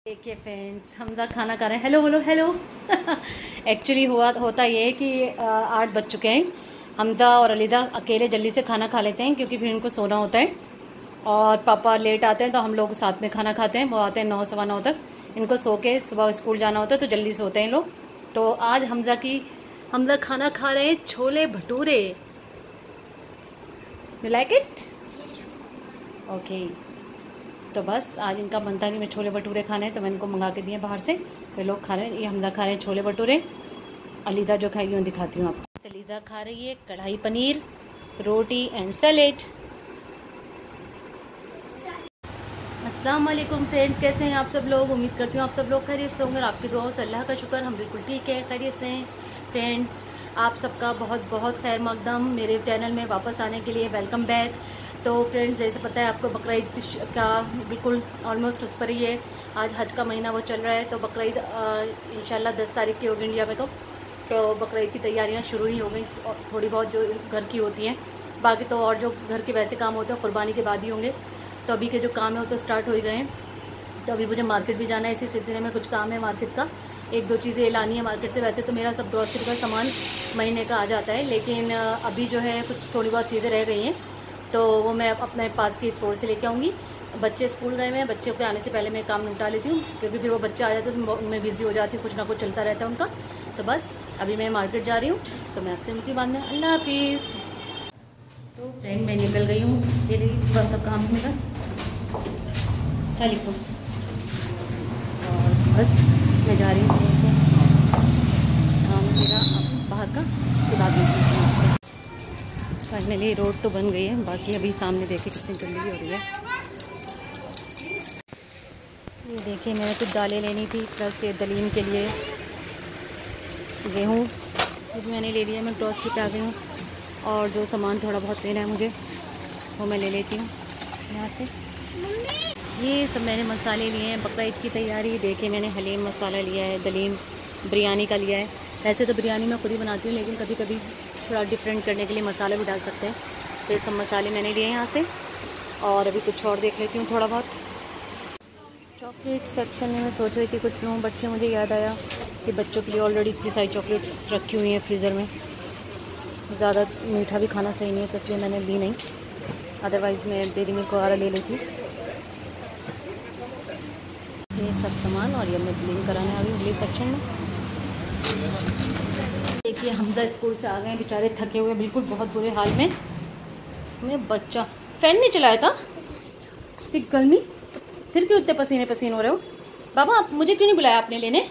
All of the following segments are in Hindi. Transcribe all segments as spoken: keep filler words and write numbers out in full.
देखिए फ्रेंड्स, हमजा खाना खा रहे हैं। हेलो हेलो हेलो एक्चुअली हुआ होता ये है कि आठ बज चुके हैं। हमजा और अलीजा अकेले जल्दी से खाना खा लेते हैं क्योंकि फिर इनको सोना होता है और पापा लेट आते हैं तो हम लोग साथ में खाना खाते हैं। वो आते हैं नौ सवा नौ तक। इनको सो के सुबह स्कूल जाना होता है तो जल्दी सोते हैं लोग। तो आज हमजा की हमजा खाना खा रहे हैं chole bhature. You like it? Okay. तो बस आज इनका मन था कि मैं छोले भटूरे खाने हैं तो मैं इनको मंगा के दिए बाहर से। तो लोग खा रहे हैं। ये हमजा खा रहे हैं छोले भटूरे। अलीजा जो खाएगी वो दिखाती हूँ आपको। अलीजा खा रही है कढ़ाई पनीर, रोटी एंड सैलेड। अस्सलाम वालेकुम फ्रेंड्स, कैसे हैं आप सब लोग? उम्मीद करती हूँ आप सब लोग खैरियत से होंगे। आपकी दुआओं से अल्लाह का शुक्र हम बिल्कुल ठीक है, खैरियत से हैं। फ्रेंड्स, आप सबका बहुत बहुत खैर मकदम मेरे चैनल में वापस आने के लिए वेलकम बैक। तो फ्रेंड्स, जैसे पता है आपको बकरा ईद का बिल्कुल ऑलमोस्ट उस पर ही है। आज हज का महीना वो चल रहा है तो बकरा ईद इंशाल्लाह दस तारीख की होगी इंडिया में। तो तो बकरा ईद की तैयारियां शुरू ही हो गई, थोड़ी बहुत जो घर की होती हैं। बाकी तो और जो घर के वैसे काम होते हैं कुर्बानी के बाद ही होंगे। तो अभी के जो काम है वो तो स्टार्ट हो ही गए हैं। तो अभी मुझे मार्केट भी जाना है, इसी सिलसिले में कुछ काम है मार्केट का। एक दो चीज़ें लानी है मार्केट से। वैसे तो मेरा सब ग्रॉसरी का सामान महीने का आ जाता है, लेकिन अभी जो है कुछ थोड़ी बहुत चीज़ें रह गई हैं तो वो मैं अपने पास के स्टोर से लेके आऊँगी। बच्चे स्कूल गए हैं, बच्चों के आने से पहले मैं काम निपटा लेती हूँ क्योंकि फिर वो बच्चे आ जाते हैं तो उनमें बिजी हो जाती हूँ, कुछ ना कुछ चलता रहता है उनका। तो बस अभी मैं मार्केट जा रही हूँ तो मैं आपसे मिलती हूँ बाद में। अल्लाह हाफिज़। तो फ्रेंड मैं निकल गई हूँ, ये रही थोड़ा सा काम मेरा। क्या लिखूँ? और बस मैं जा रही हूँ काम मेरा बाहर का, उसके बाद में फाइनली रोड तो बन गई है। बाकी अभी सामने देखिए कितनी गंदगी हो रही है। ये देखिए मैंने कुछ दालें लेनी थी, प्लस ये दलीम के लिए गेहूँ ये भी मैंने ले लिया। मैं ग्रॉसरी पे आ गई हूँ और जो सामान थोड़ा बहुत लेना है मुझे वो मैं ले लेती हूँ यहाँ से। ये सब मैंने मसाले लिए हैं बकरा ईद की तैयारी। देखिए मैंने हलीम मसाला लिया है, दलीम बिरयानी का लिया है। वैसे तो बिरयानी मैं खुद ही बनाती हूँ लेकिन कभी कभी थोड़ा डिफरेंट करने के लिए मसाला भी डाल सकते हैं। तो ये सब मसाले मैंने लिए यहाँ से। और अभी कुछ और देख लेती हूँ थोड़ा बहुत। चॉकलेट सेक्शन में मैं सोच रही थी कुछ लूँ, बट से मुझे याद आया कि बच्चों के लिए ऑलरेडी इतनी सारी चॉकलेट्स रखी हुई हैं फ्रीज़र में। ज़्यादा मीठा भी खाना सही नहीं है तो इसलिए मैंने ली नहीं, अदरवाइज़ मैं डेयरी मिल्क वगैरह ले लेती। ये सब सामान और ये मैं बिलिंग कराने आ गई अगले सेक्शन में। देखिए हमजा स्कूल से आ गए, बेचारे थके हुए बिल्कुल बहुत बुरे हाल में। मैं बच्चा फैन नहीं चलाया था, इतनी गर्मी, फिर क्यों इतने पसीने पसीने हो रहे हो? बाबा आप मुझे क्यों नहीं बुलाया आपने लेने?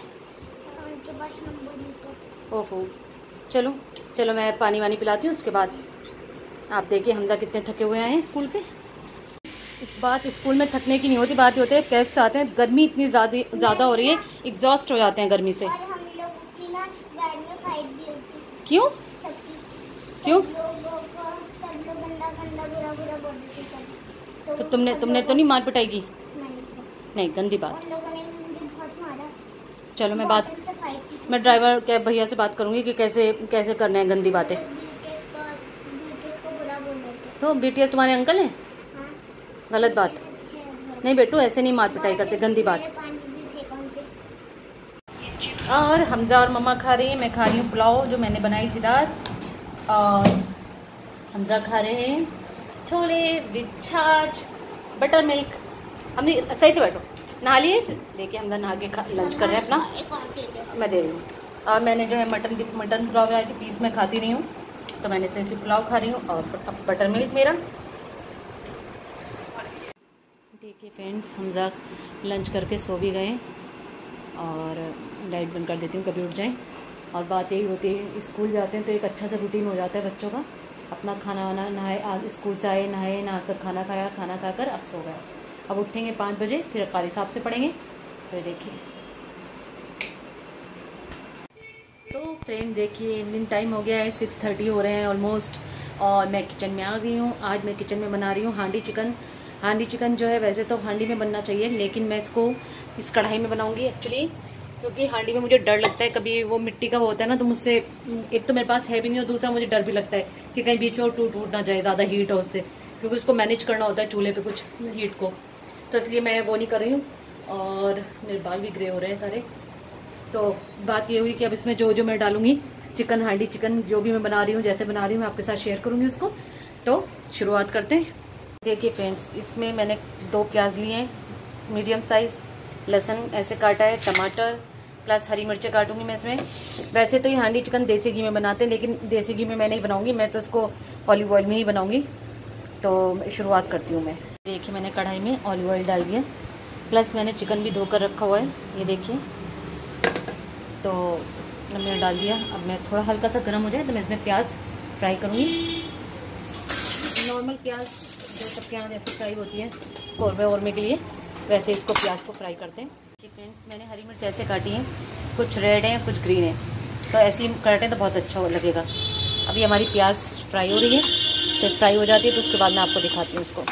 ओहो, चलो चलो मैं पानी वानी पिलाती हूँ उसके बाद। आप देखिए हमजा कितने थके हुए आए हैं स्कूल से। इस बात स्कूल में थकने की नहीं होती, बात ये होती है कैब से आते हैं, गर्मी इतनी ज़्यादा ज़्यादा हो रही है, एग्जॉस्ट हो जाते हैं गर्मी से। और हम लोग की ना बैड में फाइट भी होती है। क्यों क्यों? सब लोग गंदा गंदा बुरा बुरा बोलते सब। तो तुमने तुमने तो नहीं मार पिटाई की? नहीं, नहीं, गंदी बात। उन लोगों ने मुझे बहुत मारा। चलो मैं बात मैं ड्राइवर कैब भैया से बात करूंगी कि कैसे कैसे करना है गंदी बातें। तो बीटीएस तुम्हारे अंकल हैं? गलत बात नहीं बेटू, ऐसे नहीं मार पिटाई करते, गंदी बात। और हमजा और मम्मा खा रही हैं, मैं खा रही हूँ पुलाव जो मैंने बनाई थी रात। और हमजा खा रहे हैं छोले विद छाछ बटर मिल्क। हमने सही से बैठो, नहा लिए? देखिए हमजा नहा के लंच कर रहे हैं अपना, मैं दे रही हूँ। और मैंने जो है मटन मटन पुलाव बनाई थी, पीस में खाती नहीं हूँ तो मैंने सही से पुलाव खा रही हूँ और बटर मिल्क मेरा। देखिए फ्रेंड्स, हमजा लंच करके सो भी गए और लाइट बंद कर देती हूँ कभी उठ जाएं। और बात यही होती है स्कूल जाते हैं तो एक अच्छा सा रूटीन हो जाता है बच्चों का। अपना खाना वाना नहाए, आज स्कूल से आए नहाए, नहाकर खाना खाया, खाना खाकर अब सो गए। अब उठेंगे पाँच बजे, फिर कारी साहब से पढ़ेंगे। तो देखिए तो फ्रेंड देखिए इवनिंग टाइम हो गया है, सिक्स थर्टी हो रहे हैं ऑलमोस्ट। और मैं किचन में आ गई हूँ। आज मैं किचन में बना रही हूँ हांडी चिकन। हांडी चिकन जो है वैसे तो हांडी में बनना चाहिए लेकिन मैं इसको इस कढ़ाई में बनाऊंगी एक्चुअली, क्योंकि हांडी में मुझे डर लगता है कभी वो मिट्टी का वो होता है ना, तो मुझसे एक तो मेरे पास है भी नहीं और दूसरा मुझे डर भी लगता है कि कहीं बीच में वो टूट टूट ना जाए, ज़्यादा हीट हो उससे, क्योंकि उसको मैनेज करना होता है चूल्हे पे कुछ हीट को। तो इसलिए मैं वो नहीं कर रही हूँ। और मेरे बाल भी ग्रे हो रहे हैं सारे। तो बात ये हुई कि अब इसमें जो जो मैं डालूंगी चिकन, हांडी चिकन जो भी मैं बना रही हूँ, जैसे बना रही हूँ मैं आपके साथ शेयर करूँगी उसको। तो शुरुआत करते हैं। देखिए फ्रेंड्स, इसमें मैंने दो प्याज लिए हैं मीडियम साइज़, लहसुन ऐसे काटा है, टमाटर प्लस हरी मिर्चें काटूंगी मैं इसमें। वैसे तो ये हांडी चिकन देसी घी में बनाते हैं, लेकिन देसी घी में मैं नहीं बनाऊंगी, मैं तो इसको ऑलिव ऑयल में ही बनाऊंगी। तो शुरुआत करती हूँ मैं। देखिए मैंने कढ़ाई में ऑलिव ऑयल डाल दिया, प्लस मैंने चिकन भी धोकर रखा हुआ है, ये देखिए। तो मैंने डाल दिया। अब मैं थोड़ा हल्का सा गर्म हो जाए तो मैं इसमें प्याज फ्राई करूँगी। नॉर्मल प्याज जो सबके यहाँ जैसे फ्राई होती है कौरमे वौरमे के लिए, वैसे इसको प्याज को फ्राई करते हैं। कि फ्रेंड्स मैंने हरी मिर्च ऐसे काटी है, कुछ रेड है कुछ ग्रीन है, तो ऐसे ही काटें तो बहुत अच्छा लगेगा। अभी हमारी प्याज फ्राई हो रही है, तो फ्राई हो जाती है तो उसके बाद मैं आपको दिखाती हूँ उसको।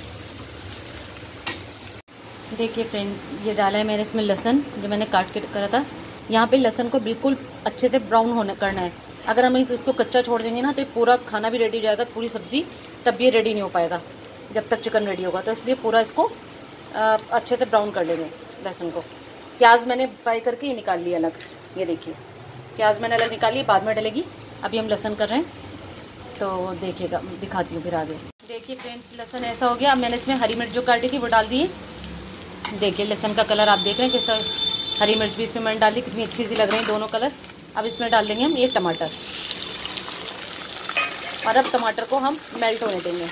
देखिए फ्रेंड, ये डाला है मैंने इसमें लहसुन, जो मैंने काट के करा था। यहाँ पे लहसुन को बिल्कुल अच्छे से ब्राउन होने करना है। अगर हम इसको कच्चा छोड़ देंगे ना तो पूरा खाना भी रेडी हो जाएगा, पूरी सब्ज़ी, तब भी ये रेडी नहीं हो पाएगा जब तक चिकन रेडी होगा। तो इसलिए पूरा इसको आ, अच्छे से ब्राउन कर लेंगे लहसुन को। प्याज मैंने फ्राई करके ये निकाल लिया अलग, ये देखिए प्याज मैंने अलग निकाली, बाद में डलेगी। अभी हम लहसुन कर रहे हैं, तो देखिएगा, दिखाती हूँ फिर आगे। देखिए फ्रेंड्स, लहसुन ऐसा हो गया। अब मैंने इसमें हरी मिर्च जो काटी थी वो डाल दी है। देखिए लहसुन का कलर आप देख रहे हैं कैसा, हरी मिर्च भी इसमें मैंने डाल दी, कितनी अच्छी सी लग रही है दोनों कलर। अब इसमें डाल देंगे हम ये टमाटर, और अब टमाटर को हम मेल्ट होने देंगे।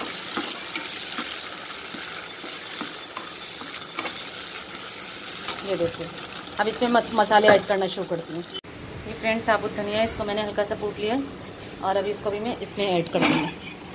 ये देखिए, अब इसमें मसाले ऐड करना शुरू करती हूँ। ये फ्रेंड्स साबुत धनिया है, इसको मैंने हल्का सा कूट लिया है, और अभी इसको भी मैं इसमें ऐड कर दूँगी।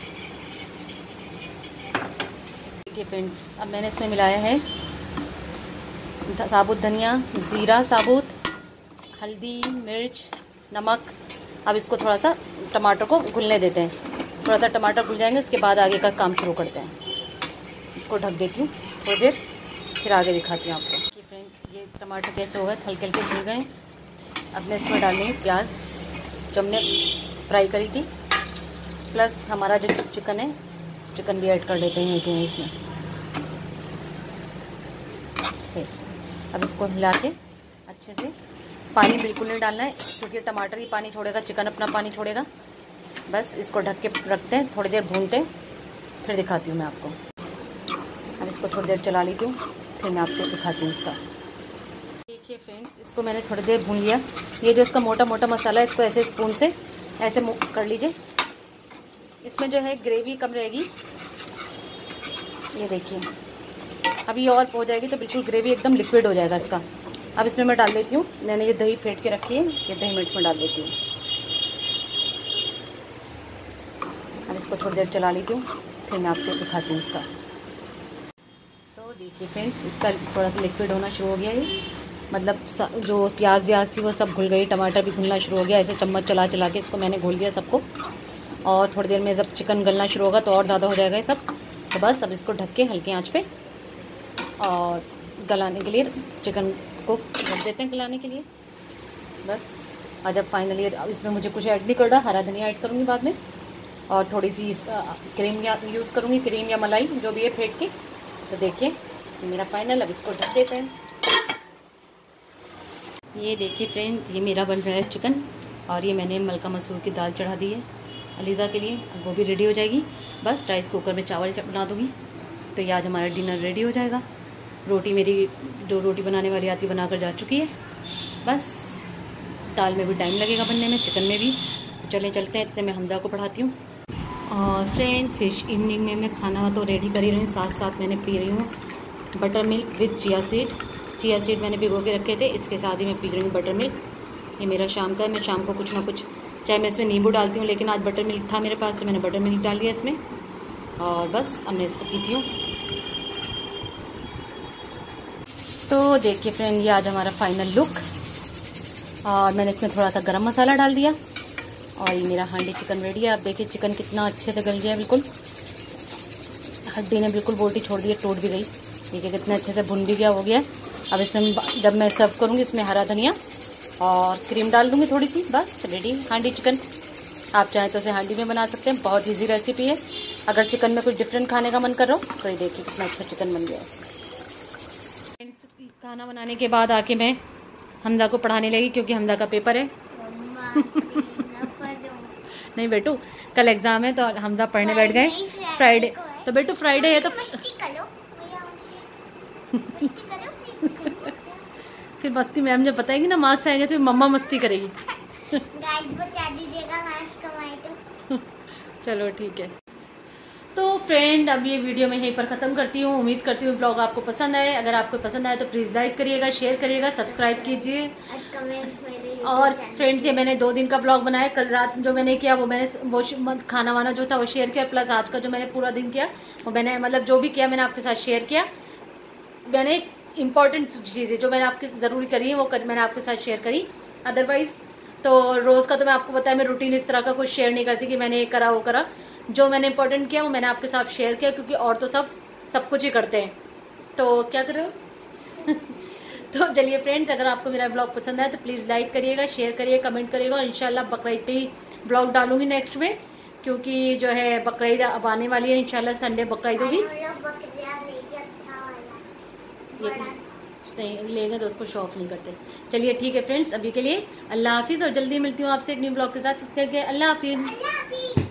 देखिए फ्रेंड्स, अब मैंने इसमें मिलाया है साबुत धनिया, ज़ीरा साबुत, हल्दी, मिर्च, नमक। अब इसको थोड़ा सा टमाटर को घुलने देते हैं। थोड़ा सा टमाटर घुल जाएंगे, उसके बाद आगे का काम शुरू करते हैं। इसको ढक देती हूँ थोड़ी देर, फिर आगे दिखाती हूँ आपको। कि फ्रेंड ये टमाटर कैसे हो गए, हल्के हल्के घुल गए। अब मैं इसमें डाल देंगे प्याज जो हमने फ्राई करी थी, प्लस हमारा जो चिकन है, चिकन भी ऐड कर लेते हैं कि इसमें से। अब इसको हिला के अच्छे से, पानी बिल्कुल नहीं डालना है क्योंकि टमाटर ही पानी छोड़ेगा, चिकन अपना पानी छोड़ेगा। बस इसको ढक के रखते हैं, थोड़ी देर भूनते हैं, फिर दिखाती हूँ मैं आपको। अब इसको थोड़ी देर चला लेती हूँ, फिर मैं आपको दिखाती हूँ इसका। देखिए फ्रेंड्स, इसको मैंने थोड़ी देर भून लिया। ये जो इसका मोटा मोटा मसाला है, इसको ऐसे स्पून से ऐसे कर लीजिए। इसमें जो है ग्रेवी कम रहेगी, ये देखिए। अब ये और हो जाएगी तो बिल्कुल ग्रेवी एकदम लिक्विड हो जाएगा इसका। अब इसमें मैं डाल देती हूँ, मैंने ये दही फेंट के रखी है, ये दही मिर्च में डाल देती हूँ। अब इसको थोड़ी देर चला लेती हूँ, फिर मैं आपको दिखाती हूँ इसका। तो देखिए फ्रेंड्स, इसका थोड़ा सा लिक्विड होना शुरू हो गया है, मतलब जो प्याज व्याज थी वो सब घुल गई, टमाटर भी घुलना शुरू हो गया। ऐसे चम्मच चला चला के इसको मैंने घोल दिया सबको, और थोड़ी देर में जब चिकन गलना शुरू होगा तो और ज़्यादा हो जाएगा ये सब। तो बस अब इसको ढक के हल्की आंच पे और गलाने के लिए चिकन को रख देते हैं गलाने के लिए। बस और जब फाइनली इसमें मुझे कुछ ऐड नहीं करना, हरा धनिया ऐड करूँगी बाद में, और थोड़ी सी क्रीम या यूज़ करूँगी, क्रीम या मलाई जो भी है फेंट के। तो देखिए मेरा फाइनल, अब इसको ढक देते हैं। ये देखिए फ्रेंड, ये मेरा बन रहा है चिकन, और ये मैंने मलका मसूर की दाल चढ़ा दी है अलीज़ा के लिए, वो भी रेडी हो जाएगी। बस राइस कुकर में चावल बना दूँगी, तो ये आज हमारा डिनर रेडी हो जाएगा। रोटी मेरी जो रोटी बनाने वाली आती बनाकर जा चुकी है। बस दाल में भी टाइम लगेगा बनने में, चिकन में भी। तो चलें चलते हैं, इतने मैं हमजा को पढ़ाती हूँ। और फ्रेंड फिश इवनिंग में मैं खाना तो रेडी कर ही रही हूँ, साथ साथ मैंने पी रही हूँ butter milk with chia seed. Chia seed मैंने भिगो के रखे थे, इसके साथ ही मैं पी रही हूँ बटर मिल्क। ये मेरा शाम का है, मैं शाम को कुछ ना कुछ, चाहे मैं इसमें नींबू डालती हूँ, लेकिन आज बटर मिल्क था मेरे पास तो मैंने बटर मिल्क डाल दिया इसमें। और बस अब मैं इसको पीती हूँ। तो देखिए फ्रेंड, ये आज हमारा फाइनल लुक, और मैंने इसमें थोड़ा सा गरम मसाला डाल दिया, और ये मेरा हांडी चिकन रेडी है। आप देखिए चिकन कितना अच्छे से गल गया है, बिल्कुल हड्डी ने बिल्कुल बोटी छोड़ दी है, टूट भी गई। देखिए कितने अच्छे से भुन भी गया, हो गया। अब इसमें जब मैं सर्व करूँगी इसमें हरा धनिया और क्रीम डाल दूँगी थोड़ी सी, बस रेडी हांडी चिकन। आप चाहें तो इसे हांडी में बना सकते हैं, बहुत ईजी रेसिपी है। अगर चिकन में कुछ डिफरेंट खाने का मन कर रहा हो तो ये देखिए कितना अच्छा चिकन बन गया है। खाना बनाने के बाद आके मैं हमजा को पढ़ाने लगी क्योंकि हमजा का पेपर है। नहीं बेटू, कल एग्ज़ाम है तो हमजा पढ़ने बैठ गए। फ्राइडे तो बेटू फ्राइडे है तो फिर मस्ती मैम जब बताएगी ना मार्क्स आएंगे तो मम्मा मस्ती करेगी। गाइस बचा दीजिएगा मार्क्स कमाए तो। चलो ठीक है। तो फ्रेंड अब ये वीडियो मैं यहीं पर ख़त्म करती हूँ। उम्मीद करती हूँ व्लॉग आपको पसंद आए। अगर आपको पसंद आए तो प्लीज़ लाइक करिएगा, शेयर करिएगा, सब्सक्राइब कीजिए। और फ्रेंड्स ये मैंने दो दिन का व्लॉग बनाया। कल रात जो मैंने किया वो मैंने वो खाना वाना जो था वो शेयर किया, प्लस आज का जो मैंने पूरा दिन किया वो मैंने मतलब जो भी किया मैंने आपके साथ शेयर किया। मैंने इंपॉर्टेंट चीज़ें जो मैंने आपकी ज़रूरी करी है वो कर, मैंने आपके साथ शेयर करी। अदरवाइज़ तो रोज़ का तो मैं आपको बताया मैं रूटीन इस तरह का कुछ शेयर नहीं करती कि मैंने ये करा वो करा। जो मैंने इंपॉर्टेंट किया वो मैंने आपके साथ शेयर किया, क्योंकि और तो सब सब कुछ ही करते हैं। तो क्या कर रहे हो? तो चलिए फ्रेंड्स, अगर आपको मेरा ब्लॉग पसंद आए तो प्लीज़ लाइक करिएगा, शेयर करिए, कमेंट करिएगा। और इंशाल्लाह बकरीद पे ही ब्लॉग डालूंगी नेक्स्ट में, क्योंकि जो है बकरीद अब आने वाली है। इंशाल्लाह संडे बकरीद होगी। नहीं लेंगे तो उसको शो ऑफ नहीं करते। चलिए ठीक है फ्रेंड्स, अभी के लिए अल्लाह हाफिज़ और जल्दी मिलती हूँ आपसे एक न्यू ब्लॉग के साथ। अल्लाह हाफिज़।